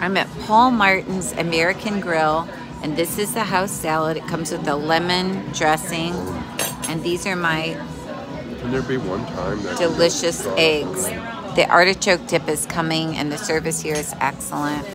I'm at Paul Martin's American Grill, and this is the house salad. It comes with a lemon dressing, and these are my Can there be one time that delicious eggs. The artichoke dip is coming, and the service here is excellent.